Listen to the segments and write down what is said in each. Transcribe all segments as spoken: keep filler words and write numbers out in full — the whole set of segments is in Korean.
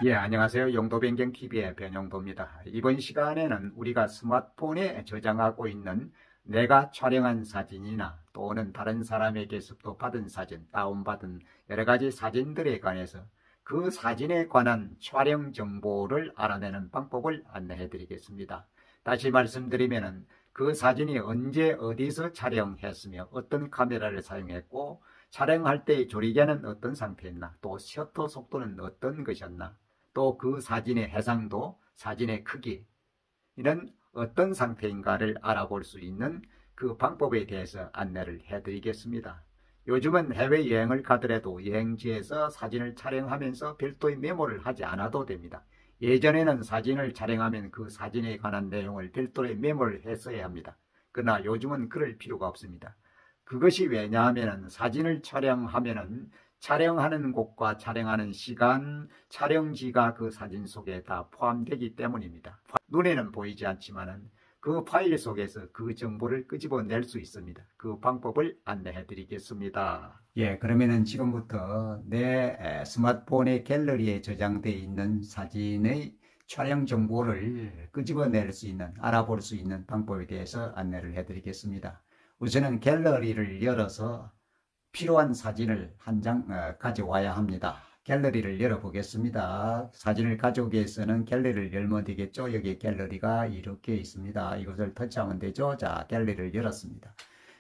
예, 안녕하세요. 용도변경티비의 변용도입니다. 이번 시간에는 우리가 스마트폰에 저장하고 있는 내가 촬영한 사진이나 또는 다른 사람에게서도 받은 사진, 다운받은 여러 가지 사진들에 관해서 그 사진에 관한 촬영 정보를 알아내는 방법을 안내해 드리겠습니다. 다시 말씀드리면은 그 사진이 언제 어디서 촬영했으며 어떤 카메라를 사용했고 촬영할 때의 조리개는 어떤 상태였나, 또 셔터 속도는 어떤 것이었나, 또 그 사진의 해상도, 사진의 크기, 이런 어떤 상태인가를 알아볼 수 있는 그 방법에 대해서 안내를 해드리겠습니다. 요즘은 해외여행을 가더라도 여행지에서 사진을 촬영하면서 별도의 메모를 하지 않아도 됩니다. 예전에는 사진을 촬영하면 그 사진에 관한 내용을 별도의 메모를 했어야 합니다. 그러나 요즘은 그럴 필요가 없습니다. 그것이 왜냐하면 사진을 촬영하면은 촬영하는 곳과 촬영하는 시간, 촬영지가 그 사진 속에 다 포함되기 때문입니다. 눈에는 보이지 않지만은 그 파일 속에서 그 정보를 끄집어낼 수 있습니다. 그 방법을 안내해 드리겠습니다. 예, 그러면은 지금부터 내 스마트폰의 갤러리에 저장되어 있는 사진의 촬영 정보를 끄집어낼 수 있는, 알아볼 수 있는 방법에 대해서 안내를 해 드리겠습니다. 우선은 갤러리를 열어서 필요한 사진을 한 장 가져와야 합니다. 갤러리를 열어보겠습니다. 사진을 가져오기 위해서는 갤러리를 열면 되겠죠. 여기 갤러리가 이렇게 있습니다. 이것을 터치하면 되죠. 자, 갤러리를 열었습니다.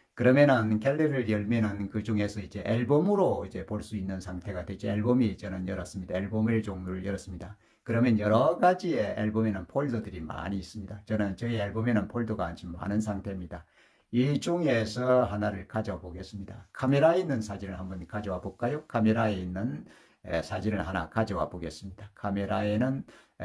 그러면은 갤러리를 열면은 그 중에서 이제 앨범으로 이제 볼 수 있는 상태가 되죠. 앨범이 저는 열었습니다. 앨범을 종류를 열었습니다. 그러면 여러 가지의 앨범에는 폴더들이 많이 있습니다. 저는 저희 앨범에는 폴더가 아주 많은 상태입니다. 이 중에서 하나를 가져와 보겠습니다. 카메라에 있는 사진을 한번 가져와 볼까요? 카메라에 있는 사진을 하나 가져와 보겠습니다. 카메라에는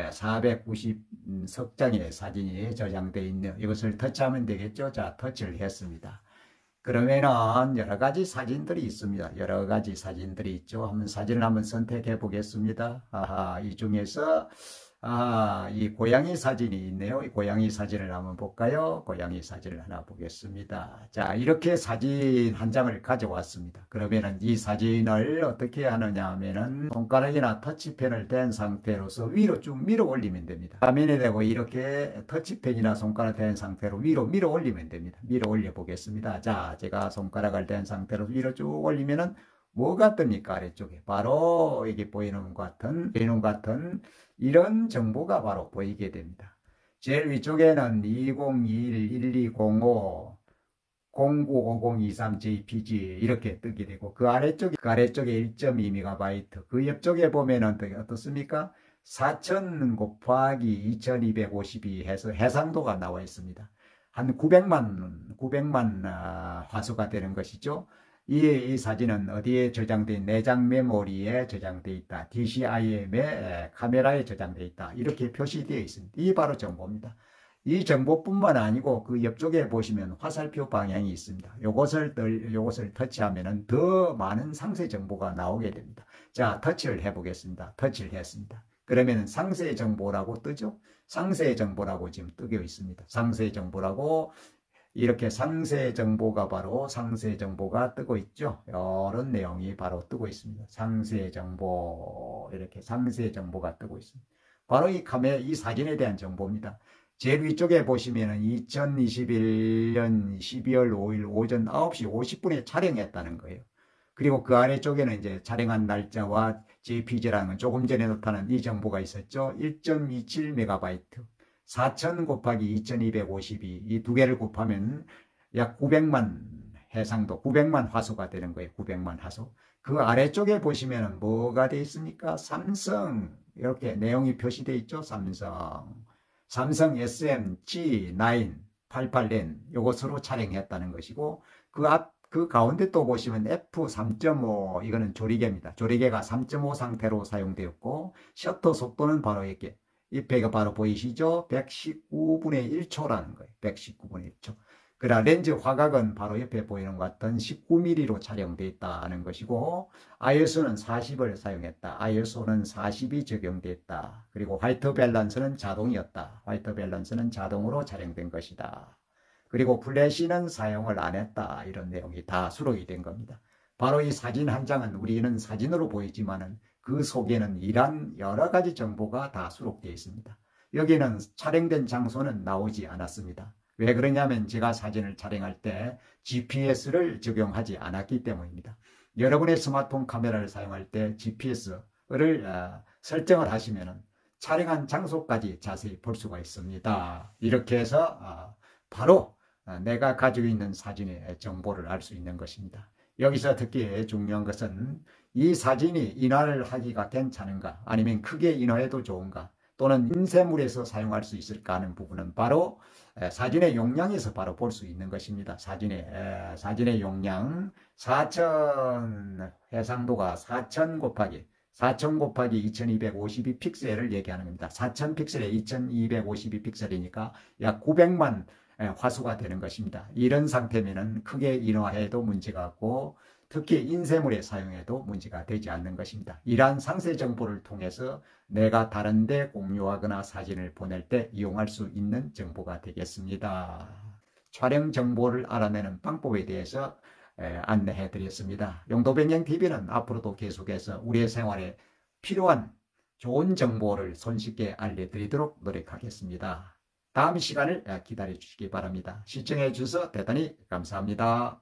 사백구십 장의 사진이 저장되어 있네요. 이것을 터치하면 되겠죠? 자, 터치를 했습니다. 그러면은 여러 가지 사진들이 있습니다. 여러 가지 사진들이 있죠. 한번 사진을 한번 선택해 보겠습니다. 아하, 이 중에서 아, 이 고양이 사진이 있네요. 이 고양이 사진을 한번 볼까요? 고양이 사진을 하나 보겠습니다. 자, 이렇게 사진 한 장을 가져왔습니다. 그러면은 이 사진을 어떻게 하느냐 하면은 손가락이나 터치펜을 댄 상태로서 위로 쭉 밀어 올리면 됩니다. 화면에 대고 이렇게 터치펜이나 손가락 댄 상태로 위로 밀어 올리면 됩니다. 밀어 올려 보겠습니다. 자, 제가 손가락을 댄 상태로 위로 쭉 올리면은 뭐가 뜹니까? 아래쪽에 바로 이게 보이는 것 같은 보이는 것 같은 이런 정보가 바로 보이게 됩니다. 제일 위쪽에는 이공이일 일이공오 공구오공이삼 제이피지 이렇게 뜨게 되고, 그 아래쪽에 그 아래쪽에 일 점 이 메가바이트, 그 옆쪽에 보면은 어떻습니까? 사천 곱하기 이천이백오십이 해서 해상도가 나와 있습니다. 한 구백만 구백만 어, 화소가 되는 것이죠. 이, 이 사진은 어디에 저장된 내장 메모리에 저장되어 있다. 디씨아이엠의 카메라에 저장되어 있다. 이렇게 표시되어 있습니다. 이 바로 정보입니다. 이 정보뿐만 아니고 그 옆쪽에 보시면 화살표 방향이 있습니다. 요것을, 요것을 터치하면 더 많은 상세 정보가 나오게 됩니다. 자, 터치를 해보겠습니다. 터치를 했습니다. 그러면 상세 정보라고 뜨죠? 상세 정보라고 지금 뜨고 있습니다. 상세 정보라고 이렇게 상세 정보가 바로 상세 정보가 뜨고 있죠. 이런 내용이 바로 뜨고 있습니다. 상세 정보, 이렇게 상세 정보가 뜨고 있습니다. 바로 이 카메라, 이 사진에 대한 정보입니다. 제일 위쪽에 보시면은 이천이십일 년 십이월 오일 오전 아홉 시 오십 분에 촬영했다는 거예요. 그리고 그 아래쪽에는 이제 촬영한 날짜와 제이피지라는 조금 전에 나타난 이 정보가 있었죠. 일 점 이칠 메가바이트. 사천 곱하기 이천이백오십이, 이 두 개를 곱하면 약 구백만 해상도, 구백만 화소가 되는 거예요. 구백만 화소. 그 아래쪽에 보시면 뭐가 되어 있습니까? 삼성, 이렇게 내용이 표시되어 있죠. 삼성. 삼성 에스엠 지 나인 팔십팔 엔, 이것으로 촬영했다는 것이고, 그 앞, 그 가운데 또 보시면 에프 삼 점 오, 이거는 조리개입니다. 조리개가 삼 점 오 상태로 사용되었고, 셔터 속도는 바로 이렇게 이 배가 바로 보이시죠? 백십구 분의 일 초라는 거예요. 백십구 분의 일 초. 그러나 렌즈 화각은 바로 옆에 보이는 것 같은 십구 밀리미터로 촬영되어 있다는 것이고, 아이에스오는 사십을 사용했다. 아이에스오는 사십이 적용됐다. 그리고 화이트 밸런스는 자동이었다. 화이트 밸런스는 자동으로 촬영된 것이다. 그리고 플래시는 사용을 안 했다. 이런 내용이 다 수록이 된 겁니다. 바로 이 사진 한 장은 우리는 사진으로 보이지만은 그 속에는 이러한 여러 가지 정보가 다 수록되어 있습니다. 여기는 촬영된 장소는 나오지 않았습니다. 왜 그러냐면 제가 사진을 촬영할 때 지피에스를 적용하지 않았기 때문입니다. 여러분의 스마트폰 카메라를 사용할 때 지피에스를 어, 설정을 하시면은 촬영한 장소까지 자세히 볼 수가 있습니다. 이렇게 해서 어, 바로 어, 내가 가지고 있는 사진의 정보를 알 수 있는 것입니다. 여기서 특히 중요한 것은 이 사진이 인화를 하기가 괜찮은가, 아니면 크게 인화해도 좋은가, 또는 인쇄물에서 사용할 수 있을까 하는 부분은 바로 사진의 용량에서 바로 볼 수 있는 것입니다. 사진의, 사진의 용량 사천, 해상도가 사천 곱하기 사천 곱하기 이천이백오십이 픽셀을 얘기하는 겁니다. 사천 픽셀에 이천이백오십이 픽셀이니까 약 구백만 화소가 되는 것입니다. 이런 상태면은 크게 인화해도 문제가 없고 특히 인쇄물에 사용해도 문제가 되지 않는 것입니다. 이러한 상세 정보를 통해서 내가 다른 데 공유하거나 사진을 보낼 때 이용할 수 있는 정보가 되겠습니다. 촬영 정보를 알아내는 방법에 대해서 안내해 드렸습니다. 용도변경티비는 앞으로도 계속해서 우리의 생활에 필요한 좋은 정보를 손쉽게 알려드리도록 노력하겠습니다. 다음 시간을 기다려 주시기 바랍니다. 시청해 주셔서 대단히 감사합니다.